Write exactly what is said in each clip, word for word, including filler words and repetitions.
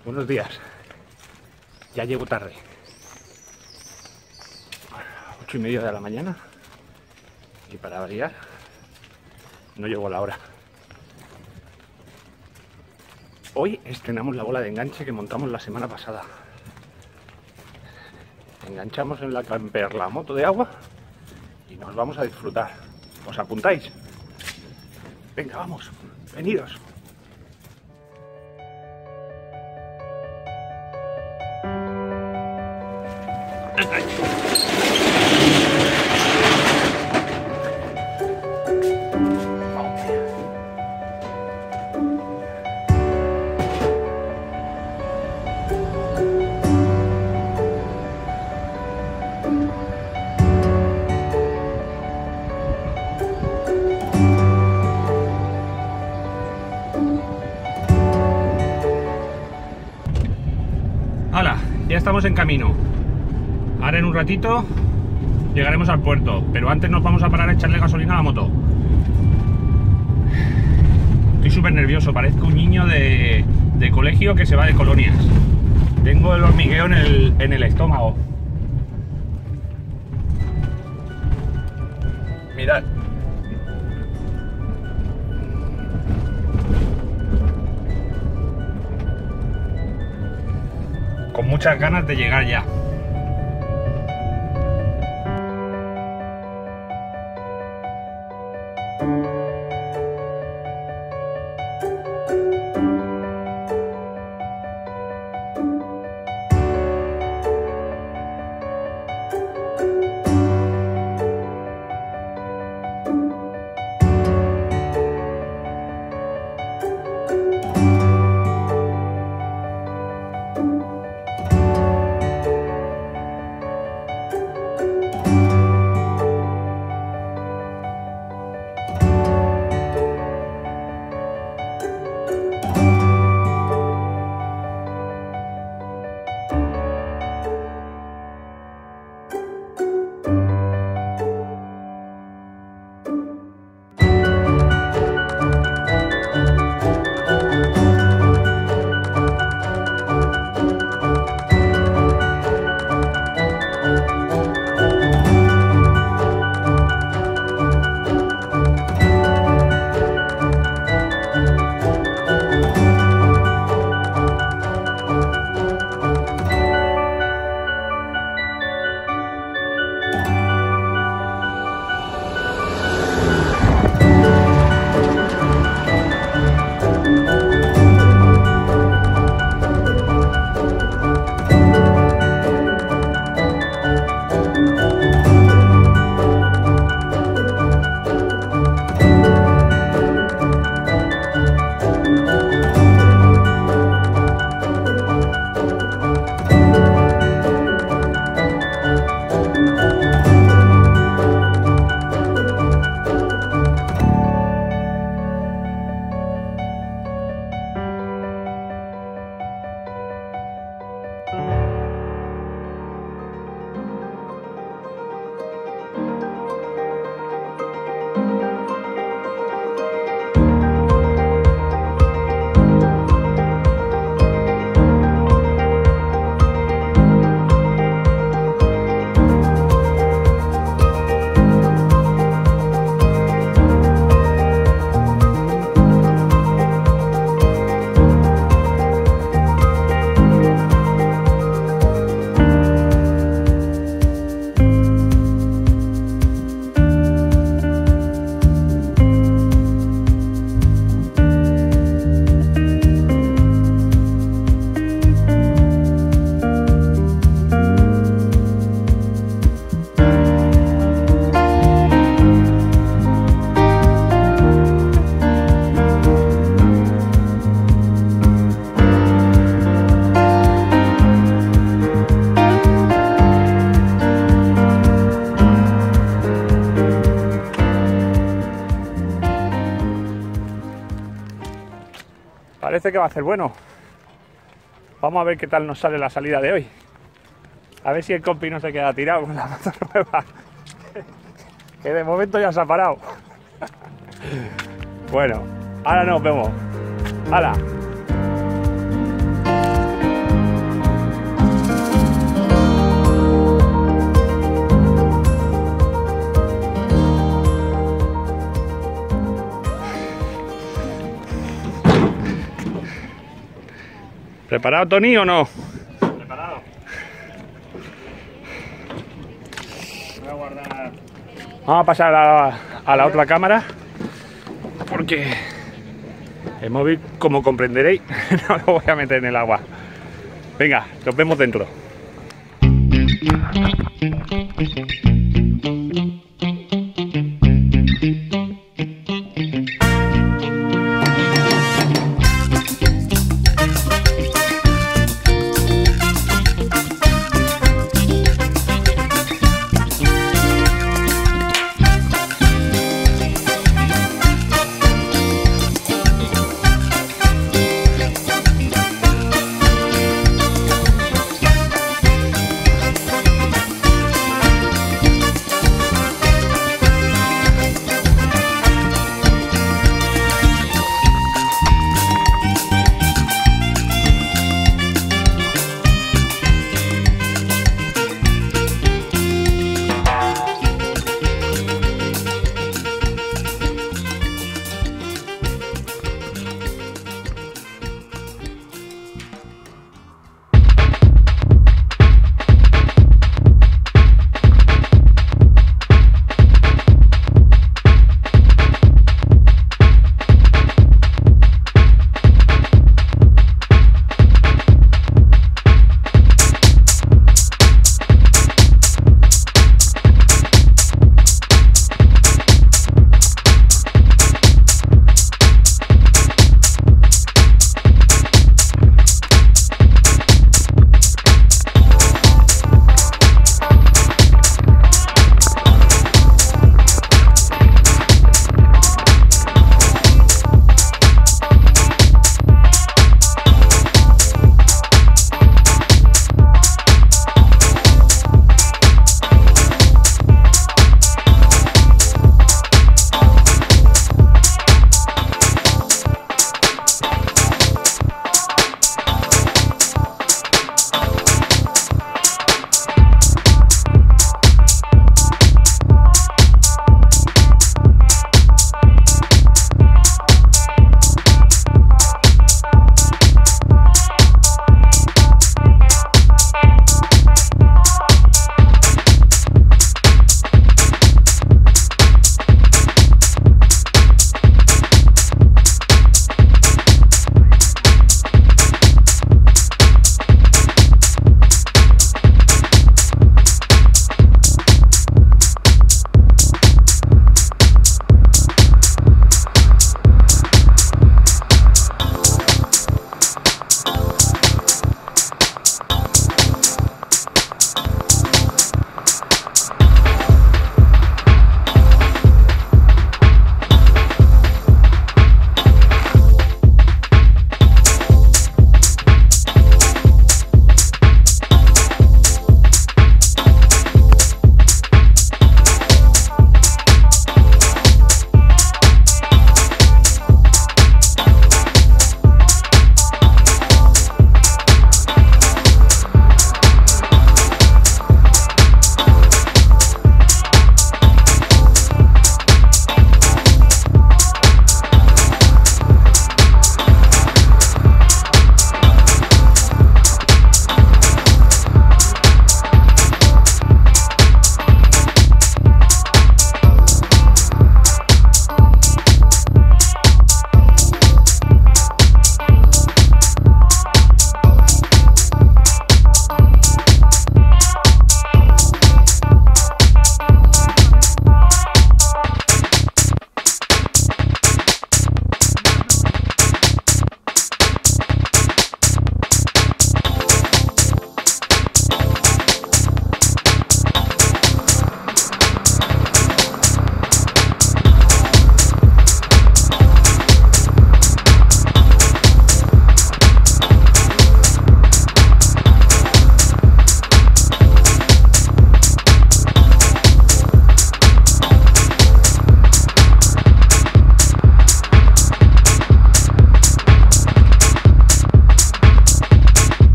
Buenos días. Ya llego tarde. Ocho y media de la mañana. Y para variar, no llego a la hora. Hoy estrenamos la bola de enganche que montamos la semana pasada. Enganchamos en la camper la moto de agua y nos vamos a disfrutar. ¿Os apuntáis? Venga, vamos, venidos. ¡Hala! Ya estamos en camino. Ahora en un ratito llegaremos al puerto, pero antes nos vamos a parar a echarle gasolina a la moto. Estoy súper nervioso, parezco un niño de, de colegio que se va de colonias. Tengo el hormigueo en el, en el estómago. Mirad. Con muchas ganas de llegar ya. Parece que va a ser bueno. Vamos a ver qué tal nos sale la salida de hoy. A ver si el compi no se queda tirado con la moto nueva. Que de momento ya se ha parado. Bueno, ahora nos vemos. ¡Hala! ¿Preparado, Tony, o no? Preparado. Voy a guardar. Vamos a pasar a la, a la otra cámara, porque el móvil, como comprenderéis, no lo voy a meter en el agua. Venga, nos vemos dentro.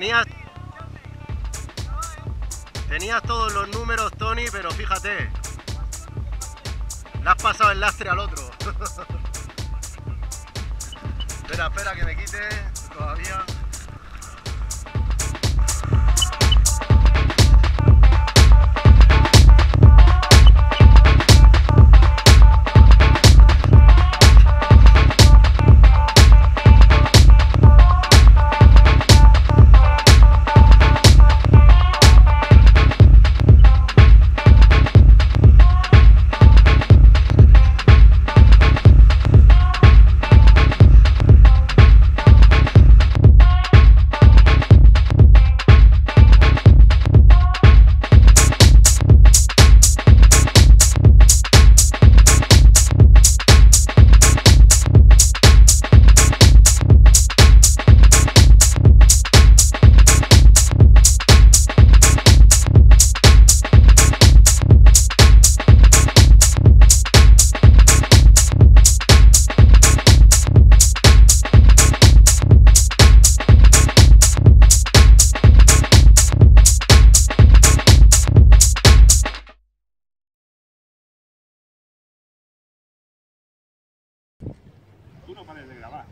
Tenías, tenías todos los números, Tony, pero fíjate, le has pasado el lastre al otro. Espera, espera, que me quite todavía. Tú no pares de grabar.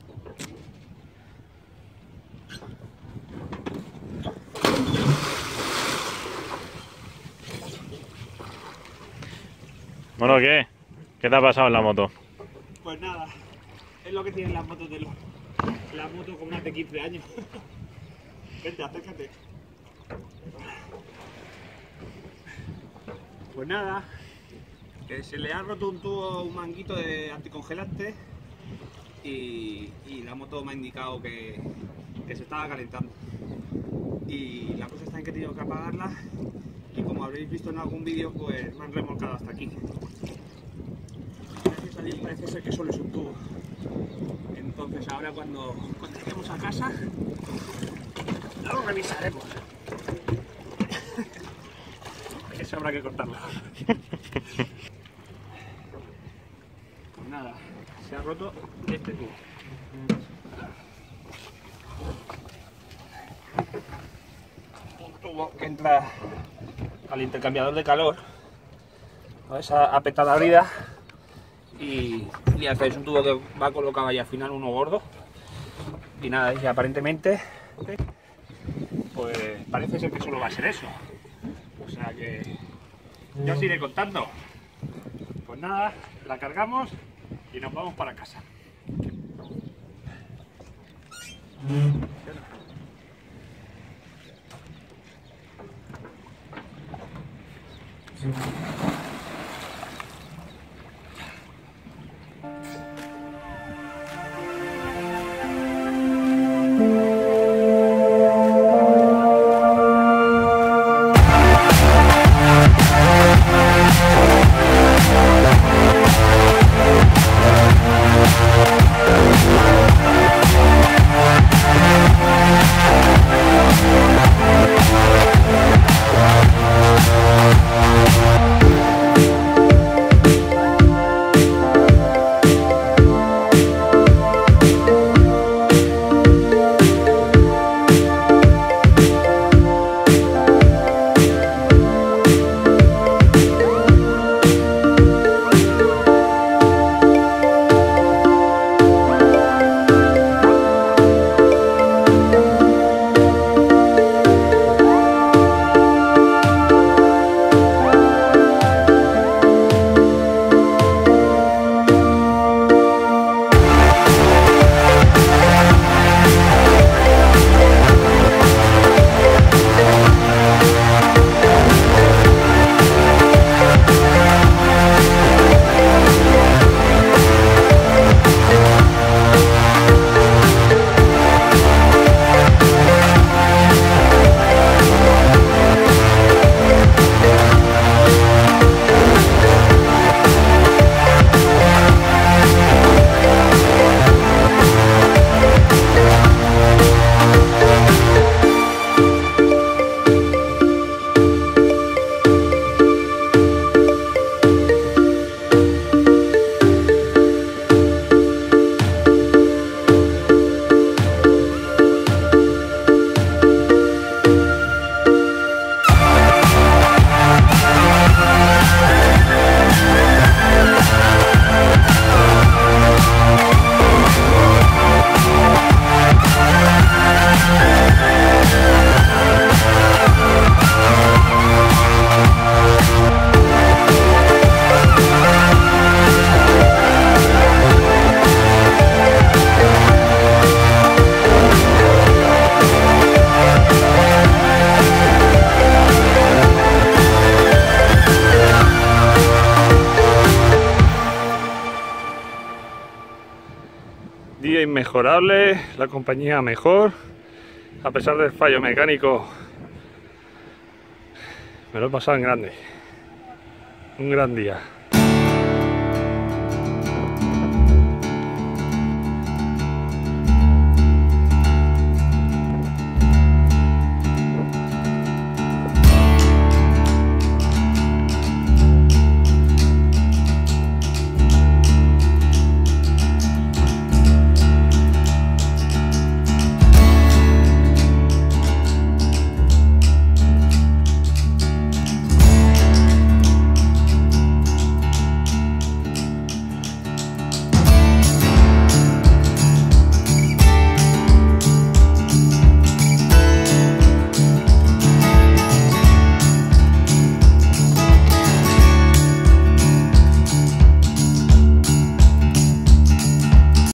Bueno, ¿qué? ¿Qué te ha pasado en la moto? Pues nada, es lo que tienen las motos de los... La moto con más de quince años. Vente, acércate. Pues nada, que se le ha roto un tubo, un manguito de anticongelante y, y la moto me ha indicado que, que se estaba calentando. Y la cosa está en que he tenido que apagarla y como habréis visto en algún vídeo, pues me han remolcado hasta aquí. Gracias a Dios parece ser que solo es un tubo. Entonces ahora cuando, cuando lleguemos a casa lo revisaremos. Eso habrá que cortarlo. Pues nada, se ha roto este tubo. Un tubo que entra al intercambiador de calor, a esa apretada abrida, y, y hacéis un tubo que va colocado ahí al final, uno gordo. Y nada, y aparentemente pues parece ser que solo va a ser eso. O sea que ya os iré contando. Pues nada, la cargamos y nos vamos para casa. inmejorable, la compañía mejor, a pesar del fallo mecánico. Me lo he pasado en grande, un gran día.